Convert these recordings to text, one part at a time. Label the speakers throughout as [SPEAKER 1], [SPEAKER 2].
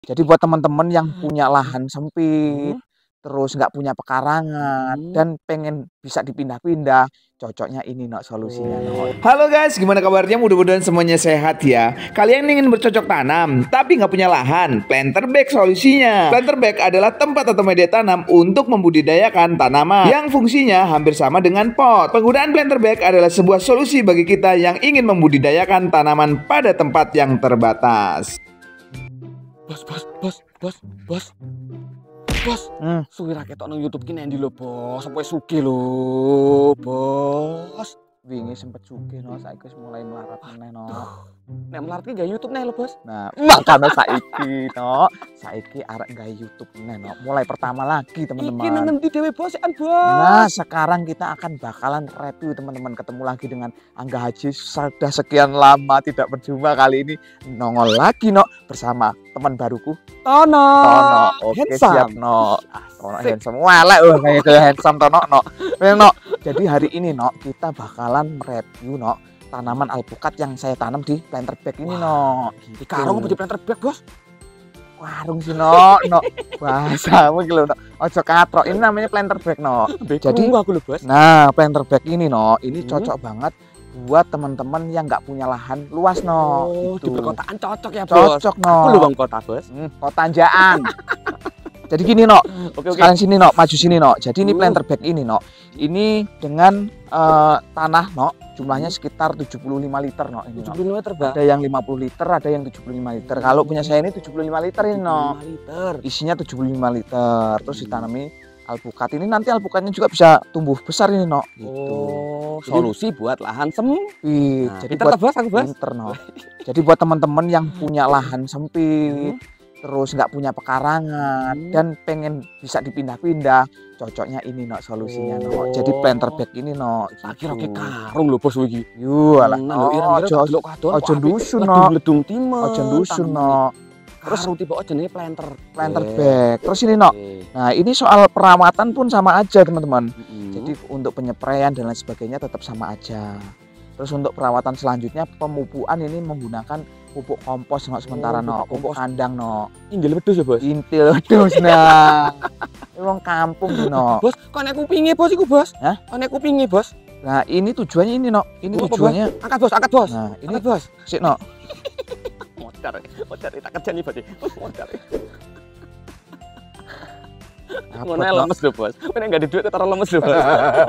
[SPEAKER 1] Jadi buat teman-teman yang punya lahan sempit, terus nggak punya pekarangan, dan pengen bisa dipindah-pindah, cocoknya ini Nok solusinya Nok.
[SPEAKER 2] Halo guys, gimana kabarnya? Mudah-mudahan semuanya sehat ya. Kalian ingin bercocok tanam, tapi nggak punya lahan? Planter bag solusinya. Planter bag adalah tempat atau media tanam untuk membudidayakan tanaman yang fungsinya hampir sama dengan pot. Penggunaan planter bag adalah sebuah solusi bagi kita yang ingin membudidayakan tanaman pada tempat yang terbatas.
[SPEAKER 3] Bos. Suwi ra ketok nang YouTube ki nendi lho, Bos. Sampai sugih lho, Bos.
[SPEAKER 1] Wingi sempet sugih no, saiki wis mulai melarat meneh no.
[SPEAKER 3] Nek melarat ki gak YouTube neh lho, Bos.
[SPEAKER 1] Nah, makanya saiki arek gawe YouTube meneh no. Mulai pertama lagi
[SPEAKER 3] Iki nang
[SPEAKER 1] teman-teman.
[SPEAKER 3] ngendi dhewe, Bos? Bos.
[SPEAKER 1] Nah, sekarang kita akan bakalan review teman-teman, ketemu lagi dengan Angga Haji. Sudah sekian lama tidak berjumpa, kali ini nongol lagi no bersama teman baruku
[SPEAKER 3] Tono.
[SPEAKER 1] Oke,
[SPEAKER 3] Handsome.
[SPEAKER 1] siap no. Tono handsome. Welek kayak ke handsome Tono no. No. Jadi hari ini no kita bakalan mereview no tanaman alpukat yang saya tanam di planter bag ini no.
[SPEAKER 3] Di karung apa di planter bag, Bos?
[SPEAKER 1] Warung sih no. Bahasamu gitu no. Ojo katrok, ini namanya planter bag no. Jadi
[SPEAKER 3] aku lho, Bos.
[SPEAKER 1] nah planter bag ini no, ini cocok banget buat teman-teman yang nggak punya lahan luas no.
[SPEAKER 3] Oh,
[SPEAKER 1] gitu.
[SPEAKER 3] di perkotaan cocok ya, Bos.
[SPEAKER 1] Cocok no.
[SPEAKER 3] Aku lho wong kota, Bos.
[SPEAKER 1] Kotanjaan. Jadi gini no,
[SPEAKER 3] Oke.
[SPEAKER 1] sekalian sini no, maju sini no. Jadi ini planter bag ini no, ini dengan tanah no, jumlahnya sekitar 75 liter no. Ini,
[SPEAKER 3] 75 liter, Bang.
[SPEAKER 1] ada yang 50 liter, ada yang 75 liter. Kalau punya saya ini 75 liter ini no.
[SPEAKER 3] 75 liter.
[SPEAKER 1] Isinya 75 liter, terus ditanami alpukat. Ini nanti alpukatnya juga bisa tumbuh besar ini no. Gitu.
[SPEAKER 3] Oh,
[SPEAKER 1] Jadi-
[SPEAKER 3] solusi buat lahan sempit.
[SPEAKER 1] Nah,
[SPEAKER 3] Jadi
[SPEAKER 1] buat
[SPEAKER 3] Bos, aku, Bos.
[SPEAKER 1] pinter no. Jadi buat teman-teman yang punya lahan sempit, terus nggak punya pekarangan, dan pengen bisa dipindah-pindah, cocoknya ini no solusinya no. Jadi planter bag ini no.
[SPEAKER 3] Tak kira ke karung lho, Bos iki.
[SPEAKER 1] Yo alah.
[SPEAKER 3] Nah, lho,
[SPEAKER 1] Ojo
[SPEAKER 3] delok kadon.
[SPEAKER 1] ojo dusun no.
[SPEAKER 3] Ledung timur.
[SPEAKER 1] Ojo dusun no.
[SPEAKER 3] Terus tipe jenenge planter
[SPEAKER 1] Bag. Terus ini no. Nah, ini soal perawatan pun sama aja teman-teman.
[SPEAKER 3] Jadi
[SPEAKER 1] Jadi untuk penyepraian dan lain sebagainya tetap sama aja. Terus untuk perawatan selanjutnya pemupukan ini menggunakan pupuk kompos no, sementara no, pupuk
[SPEAKER 3] pupuk kompos.
[SPEAKER 1] kandang no.
[SPEAKER 3] inggil wedhus ya, Bos.
[SPEAKER 1] Intil dus nah. Ini wong kampung no.
[SPEAKER 3] Bos, kok nek kupinge, Bos, iku, Bos?
[SPEAKER 1] Hah?
[SPEAKER 3] Kok nek kupinge, Bos?
[SPEAKER 1] Nah, ini tujuannya ini no. Ini
[SPEAKER 3] Apa,
[SPEAKER 1] tujuannya.
[SPEAKER 3] Angkat, Bos, angkat, Bos.
[SPEAKER 1] Nah, ini
[SPEAKER 3] Angkat, Bos.
[SPEAKER 1] sik no.
[SPEAKER 3] Modar tak kerja nih, Bos. Modar.
[SPEAKER 1] Abot,
[SPEAKER 3] Ngono
[SPEAKER 1] no.
[SPEAKER 3] lemes lho, Bos. Nek enggak ada duit ketara lemes lho, Bos.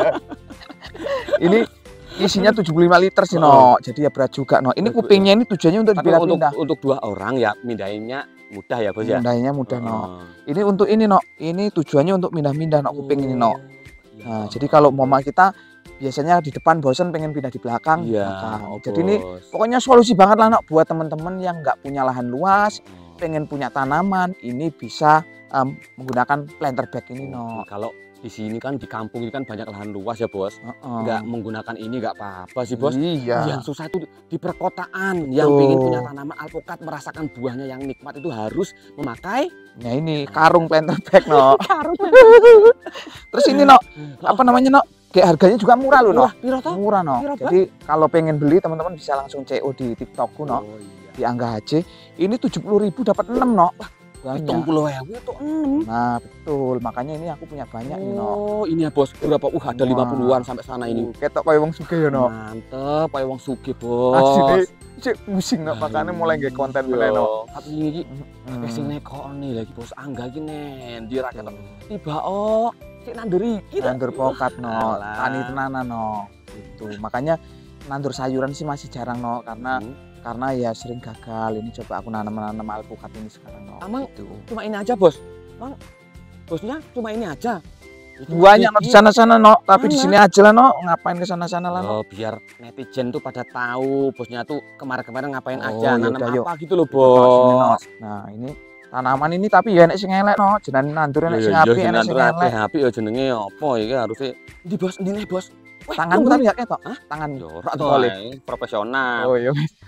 [SPEAKER 1] Ini isinya 75 liter sih no. Jadi ya berat juga no. Ini kupingnya ini tujuannya untuk
[SPEAKER 3] Tapi
[SPEAKER 1] dipindah-pindah.
[SPEAKER 3] untuk dua orang ya mindahinnya mudah ya, Bos ya.
[SPEAKER 1] Pindahnya mudah no.
[SPEAKER 3] Oh.
[SPEAKER 1] Ini untuk ini no. Ini tujuannya untuk pindah-pindah no kuping ini no.
[SPEAKER 3] Iya.
[SPEAKER 1] Nah, jadi kalau mama kita biasanya di depan bosan pengen pindah di belakang.
[SPEAKER 3] Iya,
[SPEAKER 1] belakang. Jadi ini pokoknya solusi banget lah no buat teman-teman yang nggak punya lahan luas, pengen punya tanaman, ini bisa menggunakan planter bag ini no.
[SPEAKER 3] Kalau di sini kan di kampung ini kan banyak lahan luas ya, Bos.
[SPEAKER 1] Heeh.
[SPEAKER 3] Nggak menggunakan ini nggak apa-apa sih, Bos.
[SPEAKER 1] Iya.
[SPEAKER 3] Yang susah itu di perkotaan yang pengen punya tanaman alpukat merasakan buahnya yang nikmat itu harus memakai
[SPEAKER 1] Nah ini karung planter bag no.
[SPEAKER 3] karung.
[SPEAKER 1] Terus ini no, apa namanya no? Kayak harganya juga murah loh no.
[SPEAKER 3] Piro toh?
[SPEAKER 1] Murah no.
[SPEAKER 3] Piro, Bang?
[SPEAKER 1] Jadi kalau pengen beli teman-teman bisa langsung CO di TikTokku no.
[SPEAKER 3] Oh iya.
[SPEAKER 1] Di Angga HC. Ini 70.000 dapat 6 no. Banyak.
[SPEAKER 3] 70.000 itu 6.
[SPEAKER 1] Nah betul, makanya ini aku punya banyak nih no.
[SPEAKER 3] Oh, ini ya, Bos. Berapa? Ada 50-an sampai sana ini.
[SPEAKER 1] Ketok kayak wong sugih ya no.
[SPEAKER 3] Mantep, kayak wong sugih, Bos.
[SPEAKER 1] Asli cek pusing no, makanya mulai nggak konten
[SPEAKER 3] Iya.
[SPEAKER 1] meneh no.
[SPEAKER 3] Tapi ini sing nekokne lagi, Bos. Angga iki nendi ra ketok. Tiba sik nanduri iki.
[SPEAKER 1] Nandur pokat no,
[SPEAKER 3] Alah.
[SPEAKER 1] tani tenanan no. Gitu. Makanya nandur sayuran sih masih jarang no, karena ya sering gagal. Ini coba aku nanam alpukat ini sekarang no.
[SPEAKER 3] Emang
[SPEAKER 1] gitu.
[SPEAKER 3] cuma ini aja, Bos. Bang, bosnya cuma ini aja. Itu
[SPEAKER 1] Banyak no di sana-sana no, tapi di
[SPEAKER 3] Mana?
[SPEAKER 1] sini aja lah no. Ngapain ke sana-sana lah no.
[SPEAKER 3] Oh, biar netizen tuh pada tahu bosnya tuh kemarin-kemarin ngapain
[SPEAKER 1] Oh,
[SPEAKER 3] aja, nanam
[SPEAKER 1] yaudah, yuk.
[SPEAKER 3] apa gitu loh,
[SPEAKER 1] Sini, no.
[SPEAKER 3] Bos.
[SPEAKER 1] Nah ini tanaman ini tapi ya enek sing elek no. Jenenge nandur enek sing apik, enek sing elek.
[SPEAKER 3] HP ya jenenge apa iki harusnya di Bos, ndine, Bos. Weh,
[SPEAKER 1] Tanganmu tapi gak ketok.
[SPEAKER 3] Hah?
[SPEAKER 1] Tangan.
[SPEAKER 3] yo ora to,
[SPEAKER 1] Boleh.
[SPEAKER 3] profesional.
[SPEAKER 1] Oh iya.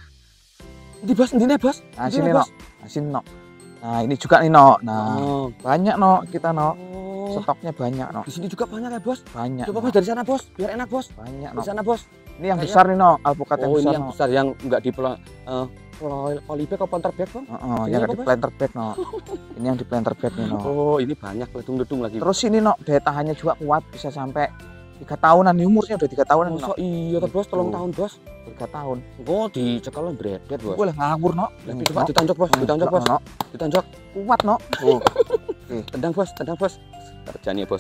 [SPEAKER 3] Di Bos, ndine, Bos.
[SPEAKER 1] Nah
[SPEAKER 3] Ndine,
[SPEAKER 1] sini no.
[SPEAKER 3] Bos.
[SPEAKER 1] Nah sini no. Nah ini juga nih no. Nah
[SPEAKER 3] Oh.
[SPEAKER 1] banyak no kita no.
[SPEAKER 3] Oh.
[SPEAKER 1] Stoknya banyak no.
[SPEAKER 3] Di sini juga banyak ya, Bos.
[SPEAKER 1] Banyak.
[SPEAKER 3] Coba
[SPEAKER 1] no.
[SPEAKER 3] Bos dari sana, Bos. Biar enak, Bos.
[SPEAKER 1] Banyak
[SPEAKER 3] Di
[SPEAKER 1] no.
[SPEAKER 3] sana, Bos.
[SPEAKER 1] Ini yang
[SPEAKER 3] Kayaknya-
[SPEAKER 1] besar nih no. Alpukat yang
[SPEAKER 3] Oh, ini
[SPEAKER 1] besar
[SPEAKER 3] yang
[SPEAKER 1] no.
[SPEAKER 3] besar yang enggak polybag apa planter bag, Bang?
[SPEAKER 1] Heeh,
[SPEAKER 3] Ini
[SPEAKER 1] yang
[SPEAKER 3] apa,
[SPEAKER 1] di
[SPEAKER 3] Bang?
[SPEAKER 1] planter bag no. Ini yang di planter bag nih no.
[SPEAKER 3] Oh, ini banyak ledung-ledung lagi.
[SPEAKER 1] Terus ini no, daya tahannya juga kuat, bisa sampai 3 tahunan nih, umurnya udah 3 tahunan no.
[SPEAKER 3] Masa iya tuh, Bos, 3
[SPEAKER 1] Tuh.
[SPEAKER 3] tahun, Bos.
[SPEAKER 1] 3 tahun.
[SPEAKER 3] Oh, dicekel bredet, Bos.
[SPEAKER 1] Boleh ngawur no.
[SPEAKER 3] Tapi coba ditancok, Bos, ditancok, Bos.
[SPEAKER 1] No.
[SPEAKER 3] Ditancok.
[SPEAKER 1] Kuat no. Tuh.
[SPEAKER 3] Tendang, Bos, tendang, Bos. Kerjanya, Bos.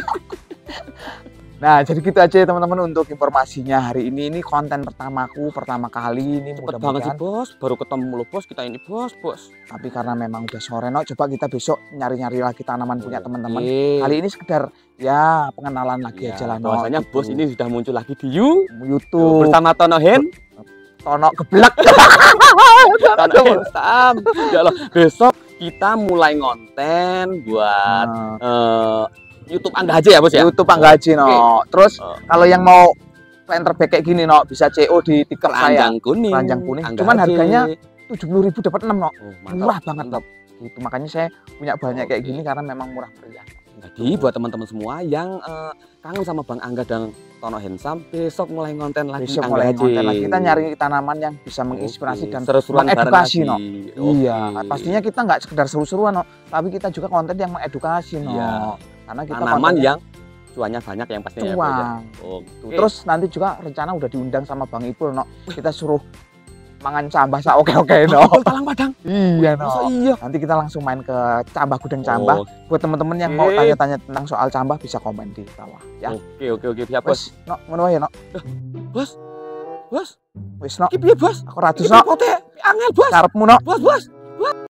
[SPEAKER 1] Nah, jadi gitu aja ya teman-teman untuk informasinya hari ini. Ini konten pertamaku, pertama kali ini
[SPEAKER 3] Cepet banget sih,
[SPEAKER 1] mudah-mudahan.
[SPEAKER 3] Bos. Baru ketemu lo, Bos. Kita ini, Bos.
[SPEAKER 1] Tapi karena memang udah sore no, coba kita besok nyari-nyari lagi tanaman punya teman-teman.
[SPEAKER 3] Oke.
[SPEAKER 1] Kali ini sekedar ya pengenalan lagi
[SPEAKER 3] Ya,
[SPEAKER 1] aja lah no.
[SPEAKER 3] bahwasanya
[SPEAKER 1] gitu.
[SPEAKER 3] Bos ini sudah muncul lagi di
[SPEAKER 1] YouTube
[SPEAKER 3] bersama Tono Hen.
[SPEAKER 1] Tono geblek.
[SPEAKER 3] Tono Hen Sam. Ya Allah, besok kita mulai ngonten buat
[SPEAKER 1] Nah,
[SPEAKER 3] YouTube Angga aja ya, Bos ya.
[SPEAKER 1] YouTube Angga Haji no.
[SPEAKER 3] Oke.
[SPEAKER 1] Terus
[SPEAKER 3] Oh.
[SPEAKER 1] kalau yang mau planter bag kayak gini no, bisa CO di tiket saya.
[SPEAKER 3] Keranjang kuning.
[SPEAKER 1] Keranjang kuning.
[SPEAKER 3] Angga
[SPEAKER 1] Cuman
[SPEAKER 3] aja.
[SPEAKER 1] harganya 70.000 dapat 6 no.
[SPEAKER 3] Oh, mantap.
[SPEAKER 1] Murah banget no. Gitu. Makanya saya punya banyak kayak
[SPEAKER 3] Oke.
[SPEAKER 1] gini karena memang murah meriah.
[SPEAKER 3] Jadi buat teman-teman semua yang kangen sama Bang Angga dan Tono Hensam, besok mulai ngonten lagi.
[SPEAKER 1] Besok
[SPEAKER 3] Angga
[SPEAKER 1] mulai
[SPEAKER 3] Haji.
[SPEAKER 1] konten lagi. Kita nyari tanaman yang bisa menginspirasi
[SPEAKER 3] Oke,
[SPEAKER 1] dan
[SPEAKER 3] seru-seruan
[SPEAKER 1] mengedukasi,
[SPEAKER 3] bareng
[SPEAKER 1] no.
[SPEAKER 3] lagi.
[SPEAKER 1] Iya,
[SPEAKER 3] Oke.
[SPEAKER 1] pastinya kita nggak sekedar seru-seruan no, tapi kita juga konten yang mengedukasi no.
[SPEAKER 3] Iya.
[SPEAKER 1] Karena kita
[SPEAKER 3] Tanaman
[SPEAKER 1] kontennya
[SPEAKER 3] yang cuannya banyak yang pastinya ya, Bos, ya.
[SPEAKER 1] cuan.
[SPEAKER 3] Oh,
[SPEAKER 1] Tuh, terus nanti juga rencana udah diundang sama Bang Ipul no. Kita suruh mangan cambah sa oke-oke no.
[SPEAKER 3] Talang Padang.
[SPEAKER 1] Iya
[SPEAKER 3] Masa
[SPEAKER 1] no.
[SPEAKER 3] iya?
[SPEAKER 1] Nanti kita langsung main ke Cambah Gudang Cambah.
[SPEAKER 3] Oh,
[SPEAKER 1] Buat teman-teman yang mau
[SPEAKER 3] Oke.
[SPEAKER 1] tanya-tanya tentang soal cambah bisa komen di bawah ya.
[SPEAKER 3] Oke, siap, Bos.
[SPEAKER 1] Wes, no, ngono ya no.
[SPEAKER 3] Bos.
[SPEAKER 1] Wes no.
[SPEAKER 3] Iki piye, Bos?
[SPEAKER 1] Aku ratus
[SPEAKER 3] Iki
[SPEAKER 1] no.
[SPEAKER 3] pote angel, Bos.
[SPEAKER 1] Karepmu no.
[SPEAKER 3] Bos.